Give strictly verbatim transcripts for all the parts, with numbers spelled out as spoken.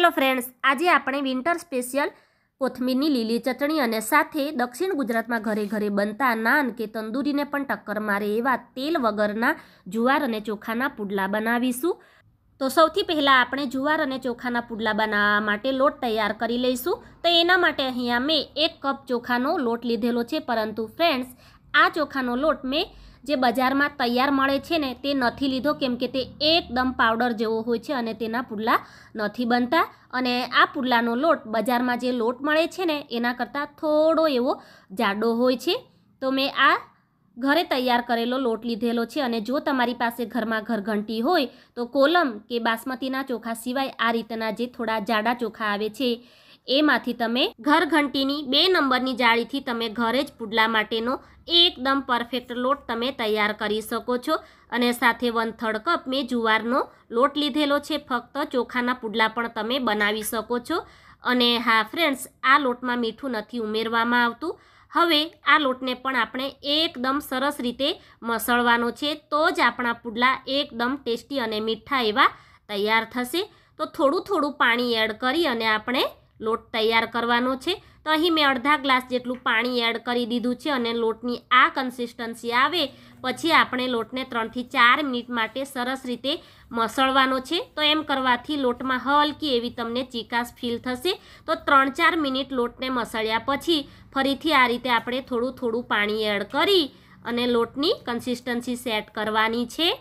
चलो फ्रेंड्स, आज आपणे विंटर स्पेशियल कोथमीरनी लीली चटणी अने साथे दक्षिण गुजरात में घरे घरे बनता नान के तंदूरी ने पण टक्कर मारे एवा तेल वगरना जुवार अने चोखाना पुडला बनावीशुं। तो सौथी पहला आपणे जुवार अने चोखाना पुडला बनाववा माटे लोट तैयार करी लईशुं। तो एना माटे अहींया मैं एक कप चोखानो लोट लीधेलो छे, परंतु फ्रेंड्स आ चोखानो लोट में जे बजार में तैयार मळे छे ने ते नथी लीधो, केम के ते एकदम पाउडर जेवो होय छे अने तेना पुडला नथी बनता। अने आ पुडलानो लोट बजार में जे लोट मळे छे ने एना करता थोड़ो एवो जाडो होय छे। तो मैं आ घरे तैयार करेलो लोट लीधेलो छे। अने जो तमारी पासे घरमां घरघंटी होय तो कोलम के बासमतीना चोखा सिवाय आ रीतना जे थोड़ा जाडा चोखा आवे छे एमांथी तमे घरघंटीनी बे नंबरनी जाळीथी तमे घरे ज पुडला माटेनो एकदम परफेक्ट लोट तमे तैयार करी शको छो। अने साथे वन थर्ड कप में जुवारनो लोट लीधेलो छे। फक्त चोखाना पुडला पण तमे बनावी शको छो। अने हाँ फ्रेंड्स, आ लोटमां मीठुं नथी उमेरवामां आवतुं। हवे आ लोटने पण आपणे एकदम सरस रीते मसळवानो छे, तो ज आपणा पुडला एकदम टेस्टी अने मीठा एवा तैयार थशे। तो थोड़ुं थोड़ुं पाणी एड करी अने आपणे लोट तैयार करवानो छे। तो अहीं मैं अर्धा ग्लास जेटलुं पाणी एड करी दीधुं छे अने लोटनी आ कन्सिस्टन्सी आवे पछी आपणे लोटने त्रण थी चार मिनिट माटे सरस रीते मसळवानो छे। तो एम करवाथी लोटमां हलकी एवी तमने चीकाश फील थशे। तो त्रण चार मिनिट लोटने मसळ्या पछी फरीथी आ रीते आपणे थोड़ुं थोड़ुं पाणी एड करी अने लोटनी कन्सिस्टन्सी सेट करवानी छे।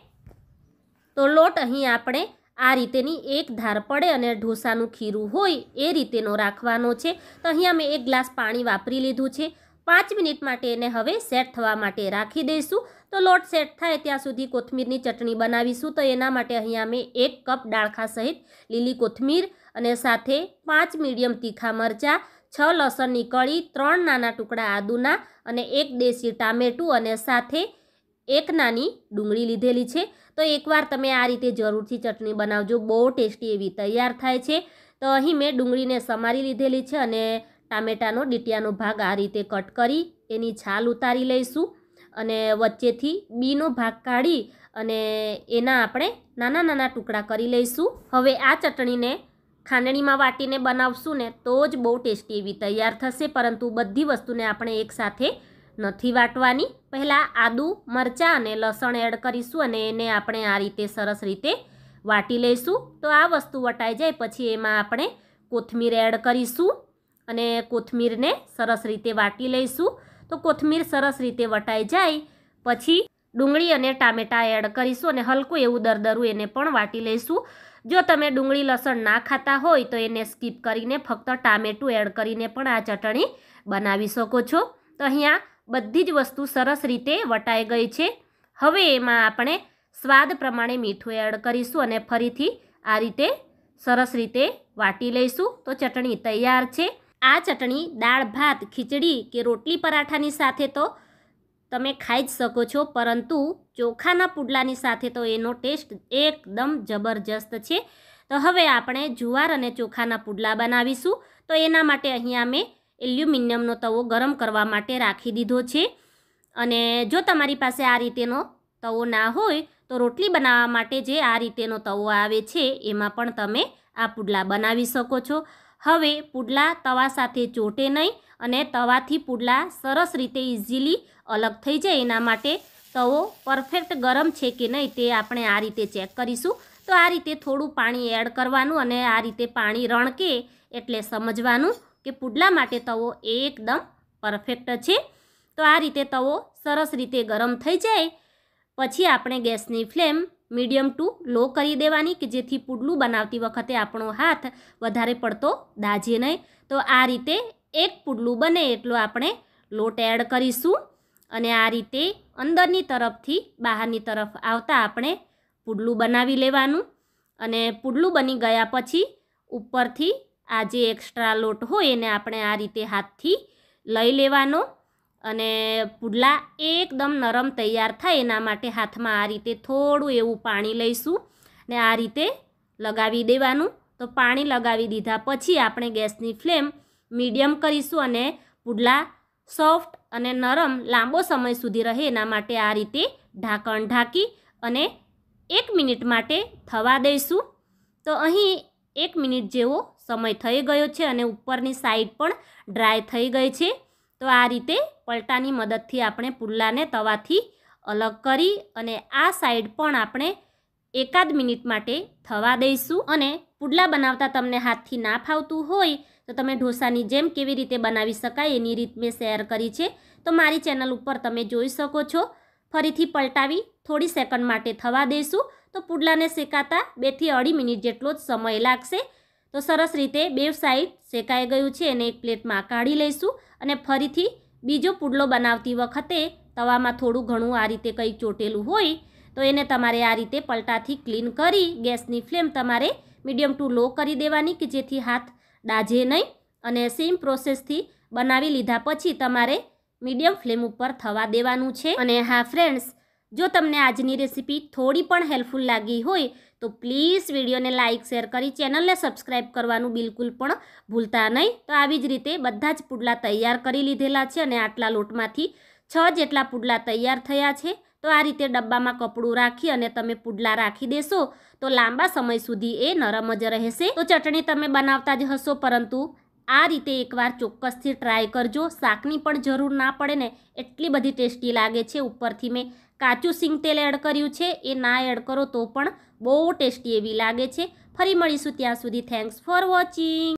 तो लोट अहीं आपणे आ रीतेनी एक धार पड़े अने ढोसानुं खीरुं होय ए रीतेनो राखवानो छे। तो अहींया मैं एक ग्लास पाणी वापरी लीधुं छे। पांच मिनिट माटे एने हवे सेट थवा माटे राखी दईशुं। तो लोट सेट थाय त्यां सुधी कोथमीरनी चटणी बनावीशुं। तो एना माटे अहींया मैं एक कप डाळखा सहित लीली कोथमीर अने साथे पांच मीडियम तीखा मरचा, छ लसणनी कળી, त्रण नाना टुकड़ा आदुना अने एक देशी टामेटुं अने साथे एक नानी डूंगળી लीधेली छे। तो एकवार तमे आ रीते जरूरथी चटणी बनावजो, बहु टेस्टी एवी तैयार थाय छे। तो अहीं मैं डूंगळीने समारी लीधेली छे अने टामेटानो डीटियानो भाग आ रीते कट करी एनी छाल उतारी लईशुं अने वच्चेथी बीनो भाग काढी अने एना आपणे नाना नाना टुकड़ा करी लईशुं। हवे आ चटणीने खांडणीमां वाटीने बनावशुं ने तो ज बहु टेस्टी एवी तैयार थशे, परंतु बधी वस्तुने आपणे एक साथे नथी वाटवानी। पहला आदू मरचा अने लसण एड करीशुं अने एने आपणे आ रीते सरस रीते वाटी लईशुं। तो आ वस्तु वटाई जाय पछी एमां आपणे कोथमीर एड करीशुं अने कोथमीरने सरस रीते वाटी लईशुं। तो कोथमीर सरस रीते वटाई जाय पछी डूंगળી अने टामेटा एड करीशुं अने हलकुं एवुं दरदરું एने पण वाटी लईशुं। जो तमे डूंगળી लसण ना खाता होय तो एने स्कीप करीने फक्त टामेटुं एड करीने पण आ चटणी बनावी शको छो। तो अहींया बधी ज वस्तु सरस रीते वटाई गई छे। हवे एमां आपणे स्वाद प्रमाणे मीठुं एड करीशुं अने फरीथी आ रीते सरस रीते वाटी लईशुं। तो चटणी तैयार छे। आ चटणी दाळ भात, खीचड़ी के रोटली पराठानी साथे तो तमे खाई ज शको छो, परंतु चोखाना पुडलानी साथे तो एनो टेस्ट एकदम जबरजस्त छे। तो हवे आपणे जुवार अने चोखाना पुडला बनावीशुं। तो एना माटे अहींया मैं एल्युमिनियमनो तवो गरम करवा माटे राखी दीधो छे। अने जो तमारी पासे आ रीतेनो तवो ना होय तो रोटली बनाववा माटे जे आ रीतेनो तवो आवे छे एमां पण तमे आ पुडला बनावी शको छो। हवे पुडला तवा साथे ચોટે नहीं अने तवाथी पुडला सरस रीते इजीली अलग थई जाय एना माटे तवो परफेक्ट गरम छे के नहीं ते आपणे आ रीते चेक करीशुं। तो आ रीते थोड़ुं पाणी एड करवानुं अने आ रीते पाणी रणके एटले समजवानुं के पुडला माटे तवो एकदम परफेक्ट छे। तो आ रीते तवो सरस रीते गरम थई जाए पछी आपणे गैसनी फ्लेम मीडियम टू लो करी देवानी के जेथी पुडलुं बनावती वखते आपणो हाथ वधारे पड़तो दाझे नहीं। तो आ रीते एक पुडलुं बने एटलो आपणे लोट एड करीशुं अने आ रीते अंदरनी तरफथी बहारनी तरफ आवता आपणे पुडलुं बनावी लेवानुं अने पुडलुं बनी गया पछी उपरथी आ जे एक्स्ट्रा लोट होय एने आपणे आ रीते हाथथी लई लेवानो अने पुडला एकदम नरम तैयार थाय एना माटे हाथमां आ रीते थोड़ुं एवुं पाणी लईशुं ने आ रीते लगावी देवानुं। तो पाणी लगावी दीधा पछी आपणे गैसनी फ्लेम मीडियम करीशुं अने पुडला सॉफ्ट अने नरम लांबो समय सुधी रहे एना माटे आ रीते ढांकण ढांकी अने एक मिनिट माटे थवा दईशुं। तो अहीं એક મિનિટ જેવો સમય થઈ ગયો છે અને ઉપરની સાઈડ પણ ડ્રાય થઈ ગઈ છે. તો આ રીતે પલટાની મદદથી આપણે પુડલાને તવાથી અલગ કરી અને આ સાઈડ પણ આપણે એકાદ મિનિટ માટે થવા દઈશું. અને પુડલા બનાવતા તમને હાથથી ના ફાવતું હોય તો તમે ઢોસાની જેમ કેવી રીતે બનાવી શકાય એની રીત મેં શેર કરી છે, તો મારી ચેનલ ઉપર તમે જોઈ શકો છો. ફરીથી પલટાવી થોડી સેકન્ડ માટે થવા દઈશું. તો પુડલાને શેકાતા બેથી અઢી મિનિટ જેટલો જ સમય લાગશે. તો સરસ રીતે બે સાઈડ શેકાઈ ગયું છે એને એક પ્લેટમાં કાઢી લઈશું. અને ફરીથી બીજો પુડલો બનાવતી વખતે તવામાં થોડું ઘણું આ રીતે કંઈ ચોટેલું હોય તો એને તમારે આ રીતે પલટાથી ક્લીન કરી ગેસની ફ્લેમ તમારે મીડિયમ ટુ લો કરી દેવાની કે જેથી હાથ દાઝે નહીં. અને સેમ પ્રોસેસથી બનાવી લીધા પછી તમારે મીડિયમ ફ્લેમ ઉપર થવા દેવાનું છે. અને હા ફ્રેન્ડ્સ, જો તમને આજની રેસીપી થોડી પણ હેલ્પફુલ લાગી હોય તો પ્લીઝ વિડીયોને લાઇક શેર કરી ચેનલને સબસ્ક્રાઈબ કરવાનું બિલકુલ પણ ભૂલતા નહીં. તો આવી જ રીતે બધા જ પુડલા તૈયાર કરી લીધેલા છે અને આટલા લોટમાંથી છ જેટલા પુડલા તૈયાર થયા છે. તો આ રીતે ડબ્બામાં કપડું રાખી અને તમે પુડલા રાખી દેશો તો લાંબા સમય સુધી એ નરમ જ રહેશે. તો ચટણી તમે બનાવતા જ હશો, પરંતુ આ રીતે એકવાર ચોક્કસથી ટ્રાય કરજો. શાકની પણ જરૂર ના પડે ને એટલી બધી ટેસ્ટી લાગે છે. ઉપરથી મેં કાચું સિંગ તેલ એડ કર્યું છે, એ ના એડ કરો તો પણ બહુ ટેસ્ટી એવી લાગે છે. ફરી મળીશું, ત્યાં સુધી થેન્ક્સ ફોર વોચિંગ.